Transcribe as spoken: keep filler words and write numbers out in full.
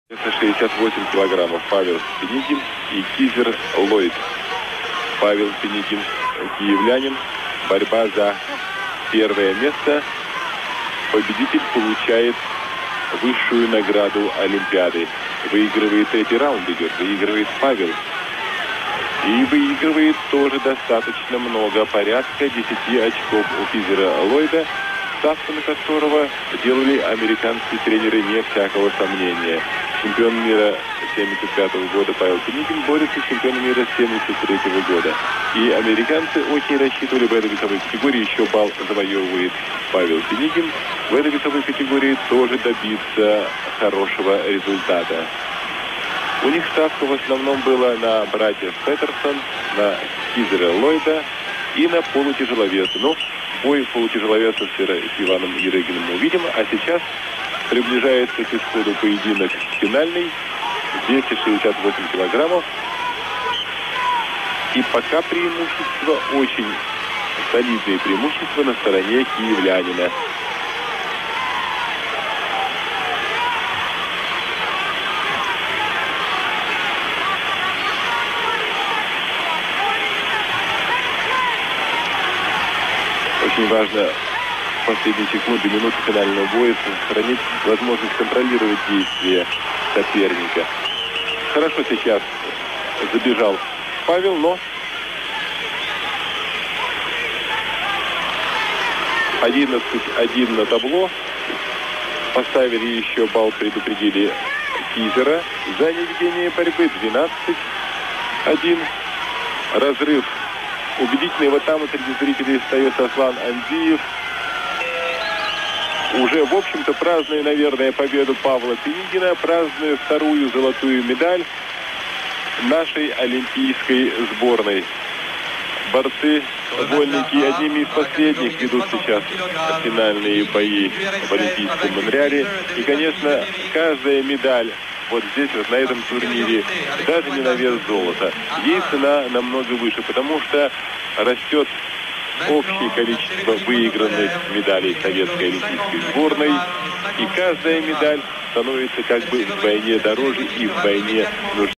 Это шестьдесят восемь килограммов Павел Пинигин и Кизер Ллойд. Павел Пинигин, киевлянин. Борьба за первое место. Победитель получает высшую награду Олимпиады. Выигрывает третий раунд идет. Выигрывает Павел. И выигрывает тоже достаточно много. Порядка десяти очков у Кизера Ллойда, ставку на которого делали американские тренеры, не всякого сомнения. Чемпион мира семьдесят пятого года Павел Пинигин борется с чемпионом мира семьдесят третьего года. И американцы очень рассчитывали в этой весовой категории, еще балл завоевывает Павел Пинигин, в этой весовой категории тоже добиться хорошего результата. У них ставка в основном была на братьев Петерсон, на Кизера Ллойда и на полутяжеловеса. Но бой полутяжеловесов с Иваном Ярыгиным мы увидим. А сейчас приближается к исходу поединок финальный. двести шестьдесят восемь килограммов. И пока преимущество, очень солидное преимущество на стороне киевлянина. Очень важно в последние секунды, минуты финального боя сохранить возможность контролировать действия соперника. Хорошо сейчас забежал Павел, но одиннадцать один на табло. Поставили еще балл, предупредили Кизера за неведение борьбы. двенадцать один. Разрыв убедительный. Вот там среди зрителей остается Аслан Андиев. Уже, в общем-то, празднуя, наверное, победу Павла Пинигина, празднуя вторую золотую медаль нашей олимпийской сборной. Борцы, вольники, одними из последних ведут сейчас финальные бои в Олимпийском Монреале. И, конечно, каждая медаль вот здесь, вот на этом турнире, даже не на вес золота, ей цена намного выше, потому что растет общее количество выигранных медалей советской олимпийской сборной. И каждая медаль становится как бы вдвойне дороже и вдвойне нужнее.